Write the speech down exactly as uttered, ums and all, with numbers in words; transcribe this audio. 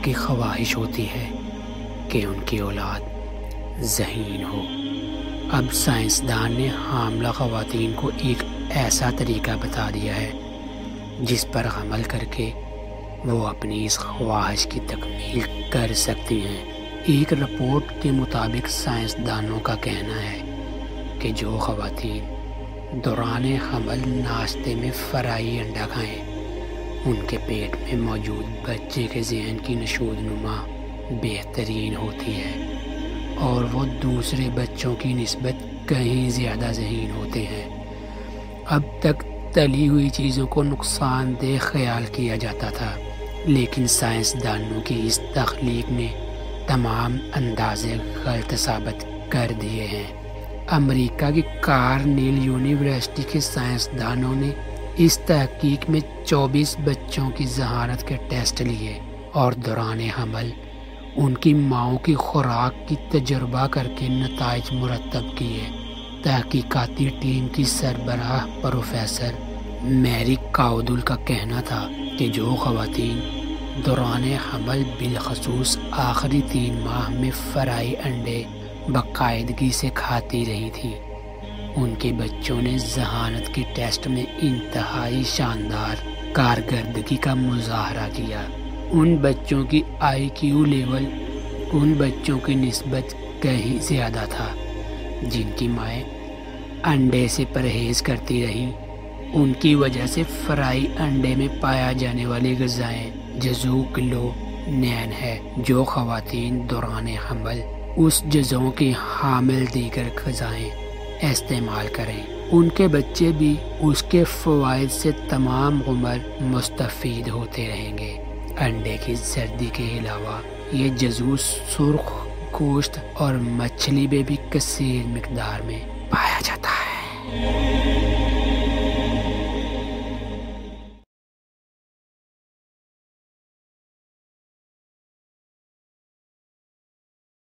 کی خواہش ہوتی ہے کہ ان کی اولاد ذہین ہو۔ اب سائنسدان نے حاملہ خواتین کو ایک ایسا طریقہ بتا دیا ہے جس پر عمل کر کے وہ اپنی اس خواہش کی تکمیل کر سکتی ہیں۔ ایک رپورٹ کے مطابق سائنسدانوں کا کہنا ہے کہ جو خواتین دوران حمل ناشتے میں فرائی انڈا کھائیں ان کے پیٹ میں موجود بچے کے ذہن کی نشود نما بہترین ہوتی ہے اور وہ دوسرے بچوں کی نسبت کہیں زیادہ ذہین ہوتے ہیں۔ اب تک تلی ہوئی چیزوں کو نقصان دہ خیال کیا جاتا تھا، لیکن سائنسدانوں کی اس تخلیق نے تمام اندازے غلط ثابت کر دیے ہیں۔ امریکہ کی کارنیل یونیورسٹی کے سائنسدانوں نے اس تحقیق میں چوبیس بچوں کی ذہانت کے ٹیسٹ لیے اور دوران حمل ان کی ماؤں کی خوراک کی تجربہ کر کے نتائج مرتب کیے۔ تحقیقاتی ٹیم کی سربراہ پروفیسر میری کاؤدل کا کہنا تھا کہ جو خواتین دوران حمل بالخصوص آخری تین ماہ میں فرائی انڈے باقاعدگی سے کھاتی رہی تھیں ان کے بچوں نے ذہانت کے ٹیسٹ میں انتہائی شاندار کارکردگی کا مظاہرہ کیا۔ ان بچوں کی آئی کیو لیول ان بچوں کی نسبت کہیں زیادہ تھا جن کی مائیں انڈے سے پرہیز کرتی رہیں۔ ان کی وجہ سے فرائی انڈے میں پایا جانے والی غذائیں جزو کلو نین ہے۔ جو خواتین دوران حمل اس جزوں کی حامل دیگر غذائیں استعمال کریں ان کے بچے بھی اس کے فوائد سے تمام عمر مستفید ہوتے رہیں گے۔ انڈے کی زردی کے علاوہ یہ جزو سرخ گوشت اور مچھلی میں بھی کثیر مقدار میں پایا جاتا ہے۔